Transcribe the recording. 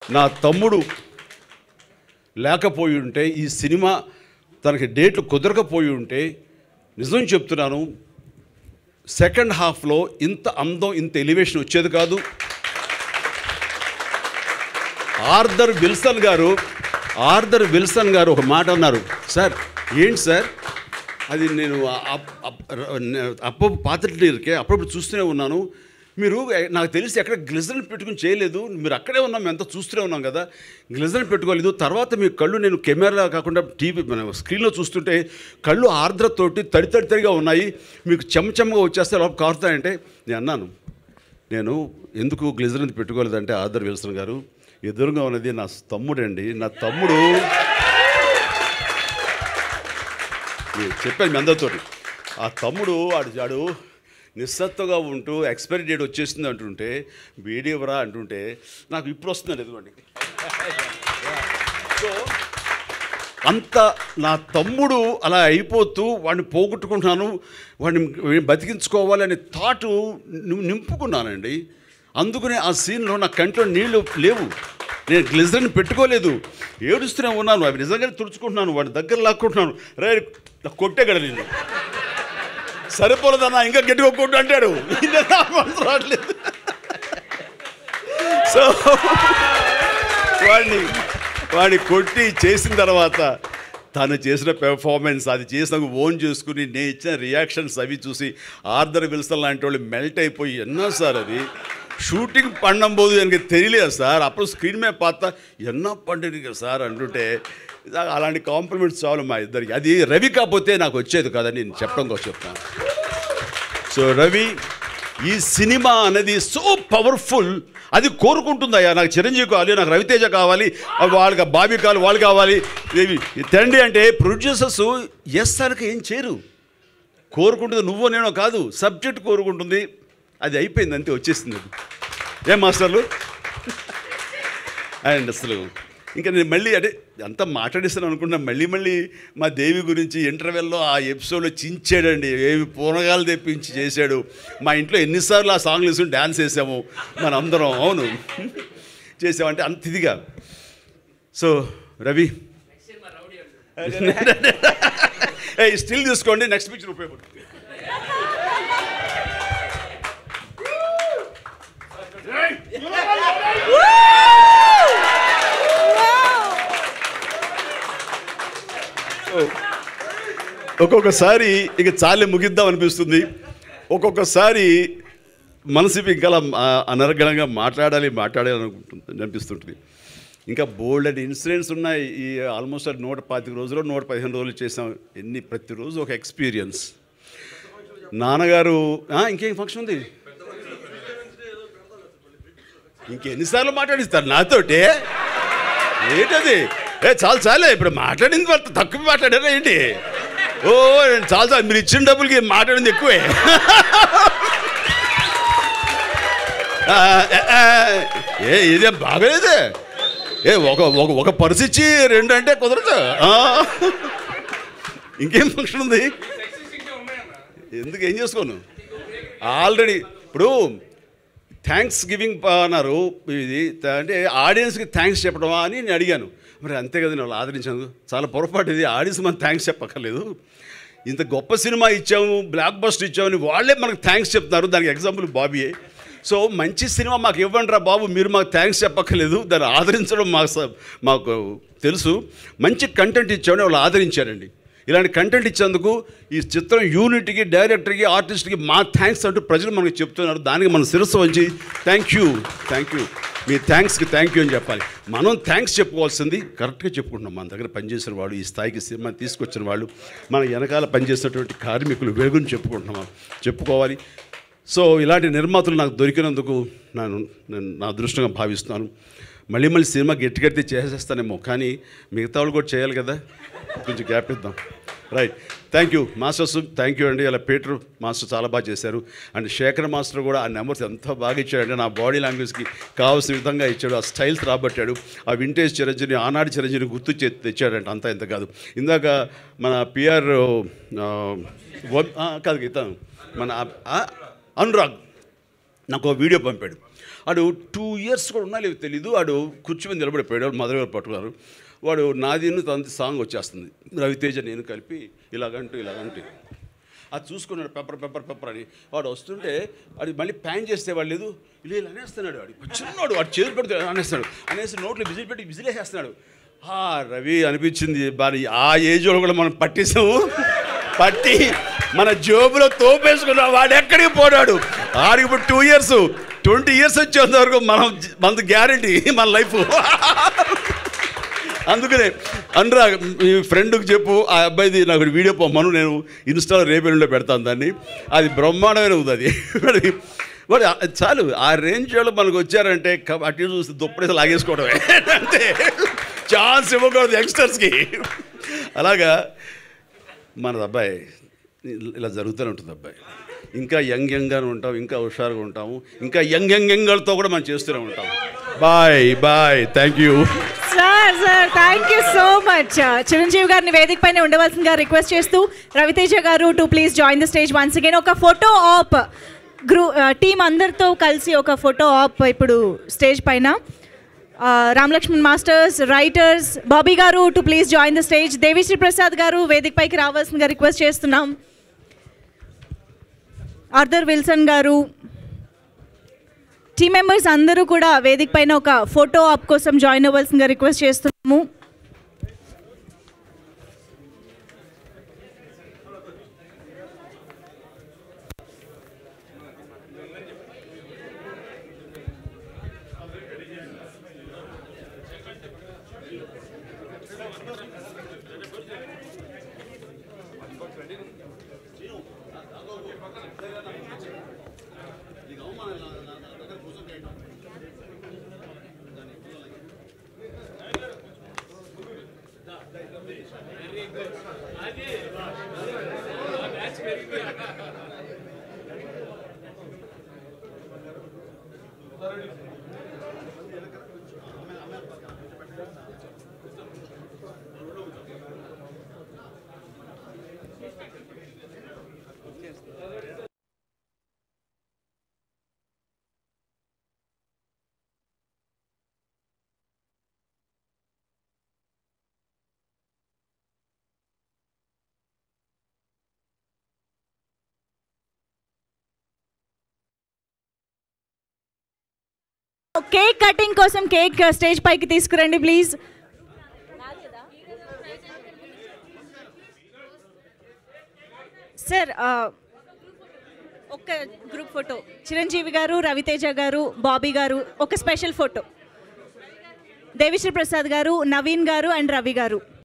నా తమ్ముడు లేకపోయి ఉంటే, ఈ సినిమా తనకి డేట్లు కుదరకపోయి ఉంటే, నిజం చెప్తున్నాను, సెకండ్ హాఫ్లో ఇంత అందం, ఇంత ఎలివేషన్ వచ్చేది కాదు. ఆర్థర్ విల్సన్ గారు ఒక మాట అన్నారు, సార్ ఏంటి సార్ అది, నేను పాత్రలు అప్పుడప్పుడు చూస్తూనే ఉన్నాను, మీరు నాకు తెలిసి ఎక్కడ గ్లిజరిన్ పెట్టుకుని చేయలేదు, మీరు అక్కడే ఉన్నాం, మేమంతా చూస్తూనే ఉన్నాం కదా, గ్లిజరిన్ పెట్టుకోలేదు. తర్వాత మీ కళ్ళు నేను కెమెరా కాకుండా టీవీ స్క్రీన్లో చూస్తుంటే కళ్ళు ఆర్ద్రతోటి తడిగా ఉన్నాయి, మీకు చెమ్మగా వచ్చేస్తే లోపల కారుతాయంటే నేను అన్నాను, నేను ఎందుకు గ్లిజరిన్ పెట్టుకోలేదంటే ఆర్థర్ విల్సన్ గారు, ఎదురుగా ఉన్నది నా తమ్ముడండి, నా తమ్ముడు చెప్పాను మీ అందరితోటి, ఆ తమ్ముడు ఆడు నిస్సత్తుగా ఉంటూ ఎక్స్పైరీ డేట్ వచ్చేసింది అంటుంటే, వీడియోవరా అంటుంటే నాకు ఇప్పుడు వస్తుందండి ఎదుగుండి. సో అంత నా తమ్ముడు అలా అయిపోతూ వాడిని పోగొట్టుకుంటున్నాను, వాడిని బతికించుకోవాలనే థాటు నింపుకున్నానండి. అందుకనే ఆ సీన్లో నా కంట్లో నీళ్లు లేవు, నేను గ్లిజరిన్ పెట్టుకోలేదు, ఏడుస్తూనే ఉన్నాను, అవి నిజంగానే తుడుచుకుంటున్నాను, వాడి దగ్గర లాక్కుంటున్నాను, రే కొట్టేగడ నిన్ను, సరిపోలేదన్నా ఇంకా గట్టిగా కొట్టు అంటాడు, రావట్లేదు. సో వాడిని కొట్టి చేసిన తర్వాత తను చేసిన పెర్ఫార్మెన్స్, అది చేసినాక ఓన్ చేసుకుని నేను ఇచ్చిన రియాక్షన్స్ అవి చూసి ఆర్థర్ విల్సన్ లాంటి వాళ్ళు మెల్ట్ అయిపోయి, ఎన్నా సార్ అది షూటింగ్ పండంబోదు எனக்கு తెలియలేదు సార్, అప్పుడు స్క్రీన్ మీద పాత ఎన్నా పండుగ సార్ అంటుంటే అలాంటి కాంప్లిమెంట్స్ చాలు మా ఇద్దరికి. అది రవి కాకపోతే నాకు వచ్చేది కాదని నేను చెప్పడం కోసం చెప్తాను. సో రవి, ఈ సినిమా అనేది సో పవర్ఫుల్, అది కోరుకుంటుందయ్యా, నాకు చిరంజీవి కావాలి, నాకు రవితేజ కావాలి, వాళ్ళకి బాబీ కావాలి, వాళ్ళు కావాలి, తండ్రి అంటే ప్రొడ్యూసర్స్ ఎస్ అనక ఏం చేయరు, కోరుకుంటుంది నువ్వో నేనో కాదు, సబ్జెక్ట్ కోరుకుంటుంది, అది అయిపోయింది అంతే, వచ్చేసింది అది. ఏం మాస్టర్లు అండ్ అసలు ఇంకా నేను మళ్ళీ అంటే అంతా మాట్లాడిస్తాను అనుకుంటున్నా, మళ్ళీ మా దేవి గురించి ఇంటర్వెల్లో ఆ ఎపిసోడ్లో చించాడండి, ఏమి పూనగాలు తెప్పించి చేశాడు, మా ఇంట్లో ఎన్నిసార్లు ఆ సాంగ్లు వేసుకుని డ్యాన్స్ వేసాము మన అందరం, అవును చేసామంటే అంత ఇదిగా. సో రవి స్టిల్ తీసుకోండి, నెక్స్ట్ పిక్చర్ ఉపయోగపడుతుంది. ఒక్కొక్కసారి ఇక చాలే ముగిద్దాం అనిపిస్తుంది, ఒక్కొక్కసారి మనసు ఇంకా అనర్గళంగా మాట్లాడాలి అనిపిస్తుంటుంది. ఇంకా బోల్డ్ అండ్ ఇన్సిడెంట్స్ ఉన్నాయి. ఈ ఆల్మోస్ట్ 125 రోజులు 115 రోజులు చేసాం, ప్రతిరోజు ఒక ఎక్స్పీరియన్స్. నాన్నగారు ఇంకేం ఫంక్షన్ ఉంది, ఇంకెన్నిసార్లు మాట్లాడిస్తారు నాతోటే, ఏంటది చాలే ఇప్పుడు మాట్లాడింది వాళ్ళు తక్కువ మాట్లాడారా ఏంటి, ఓ చాలా మీరు ఇచ్చిన డబ్బులకి మాట్లాడింది ఎక్కువే. ఇదేం బాగలేదే, ఒక పర్సు ఇచ్చి 2 అంటే కుదరదు. ఇంకేం ఫంక్షన్ ఉంది, ఎందుకు ఏం చేసుకోను ఆల్రెడీ. ఇప్పుడు థ్యాంక్స్ గివింగ్ అన్నారు, ఇది అంటే ఆడియన్స్కి థ్యాంక్స్ చెప్పడమా అని నేను అడిగాను. మరి అంతే కదా, నేను వాళ్ళు ఆదరించాను, చాలా పొరపాటు ఇది, ఆడియన్స్ మనం థ్యాంక్స్ చెప్పక్కర్లేదు, ఇంత గొప్ప సినిమా ఇచ్చాము, బ్లాక్ బస్టర్ ఇచ్చామని వాళ్ళే మనకు థ్యాంక్స్ చెప్తున్నారు, దానికి ఎగ్జాంపుల్ బాబీయే. సో మంచి సినిమా మాకు ఇవ్వండి రా బాబు, మీరు మాకు థ్యాంక్స్ చెప్పక్కర్లేదు, దాన్ని ఆదరించడం మాకు తెలుసు, మంచి కంటెంట్ ఇచ్చామని వాళ్ళు ఆదరించారండి. ఇలాంటి కంటెంట్ ఇచ్చేందుకు ఈ చిత్రం యూనిట్కి, డైరెక్టర్కి, ఆర్టిస్ట్కి మా థ్యాంక్స్ అంటూ ప్రజలు మనకు చెప్తున్నారు, దానికి మనం శిరస్సు వంచి థ్యాంక్ యూ మీ థ్యాంక్స్కి థ్యాంక్ యూ అని చెప్పాలి. మనం థ్యాంక్స్ చెప్పుకోవాల్సింది కరెక్ట్గా చెప్పుకుంటున్నాం, మన దగ్గర పనిచేసిన వాళ్ళు, ఈ స్థాయికి సినిమా తీసుకొచ్చిన వాళ్ళు, మన వెనకాల పనిచేసినటువంటి కార్మికులు వేగుని చెప్పుకోవాలి. సో ఇలాంటి నిర్మాతలు నాకు దొరికినందుకు నేను నా అదృష్టంగా భావిస్తున్నాను. మళ్ళీ సినిమా గట్టిగట్టి చేసేస్తానేమో, కానీ మిగతా వాళ్ళు కూడా చేయాలి కదా, కొంచెం గ్యాప్ ఇద్దాం. Right, thank you masters, thank you అండి. అలా పీటర్ మాస్టర్ చాలా బాగా చేశారు, అండ్ శేఖర్ మాస్టర్ కూడా ఆ నెంబర్స్ ఎంత బాగా ఇచ్చాడంటే నా బాడీ లాంగ్వేజ్కి కావాల్సిన విధంగా ఇచ్చాడు, ఆ స్టైల్స్ రాబట్టాడు, ఆ వింటేజ్ చిరంజీవి, ఆనాటి చిరంజీవిని గుర్తు తెచ్చాడంటే అంతా ఇంత కాదు. ఇందాక మన పిఆర్ కాదు ఇతను మన అనురాగ్ నాకు వీడియో పంపాడు, వాడు 2 years కూడా ఉన్నా లేదు తెలీదు. వాడు కూర్చు మీద నిలబడిపోయాడు. వాడు మదర్ గారు పట్టుకున్నారు. వాడు నాదిను తన సాంగ్ వచ్చేస్తుంది. రవితేజ నేను కలిపి ఇలాగంటూ అది చూసుకున్నాడు పెప్పర్ అని. వాడు వస్తుంటే వాడు మళ్ళీ ప్యాన్ చేస్తే వాడు లేదు ఇలా అనేస్తున్నాడు. వాడు చిన్నవాడు వాడు చేతులు పెడితే అనేసి నోట్లో విజిల్ పెట్టి విజిలేసేస్తున్నాడు. రవి అనిపించింది బాగా ఆ ఏజ్లో కూడా మనం పట్టి మన జోబులో తోపేసుకున్నాం. వాడు ఎక్కడికి పోడాడు. ఆడికి ఇప్పుడు 2 years 20 years వచ్చేంత వరకు మనది గ్యారంటీ మన లైఫ్. అందుకనే అనురా మీ ఫ్రెండ్కి చెప్పు ఆ అబ్బాయిది నాకు వీడియో పొమ్మను, నేను ఇన్స్టాలో రేపేళ్ళలో పెడతాను దాన్ని. అది బ్రహ్మాండమైన ఉంది. అది వాడు చాలు ఆ రేంజ్లో మనకు వచ్చారంటే అటు చూస్తే దుప్పడేసి లాగేసుకోవడమే అంటే ఛాన్స్ ఇవ్వకూడదు యంగ్స్టర్స్కి. అలాగా మనది అబ్బాయి ఇలా జరుగుతూనే ఉంటుంది. అబ్బాయి ఇంకా యంగ్గానే ఉంటాం, ఇంకా హుషారుగా ఉంటాము, ఇంకా యంగ్తో కూడా మనం చేస్తూనే ఉంటాం. Bye thank you sir. Thank you so much. Chiranjeevi గారిని వేదిక పైన ఉండవలసిందిగా రిక్వెస్ట్ చేస్తూ Ravi Teja garu to please join the stage once again. ఒక ఫోటో ఆప్ టీం అందరితో కలిసి ఒక ఫోటో ఆప్ ఇప్పుడు స్టేజ్ పైన. Ramalakshman masters, writers, Bobby garu to please join the stage. Devi Sri Prasad garu వేదిక పైకి రావాల్సిందిగా రిక్వెస్ట్ చేస్తున్నాం. Arthur Wilson garu, team members అందరూ కూడా వేదిక పైన ఒక ఫోటో ఆప్ కోసం జాయిన్ అవ్వాల్సిందిగా రిక్వెస్ట్ చేస్తున్నాము. కేక్ కటింగ్ కోసం కేక్ స్టేజ్ పైకి తీసుకురండి ప్లీజ్. సార్ ఒక గ్రూప్ ఫోటో చిరంజీవి గారు, రవితేజ గారు, బాబీ గారు, ఒక స్పెషల్ ఫోటో దేవిశ్రీ ప్రసాద్ గారు, నవీన్ గారు అండ్ రవి గారు.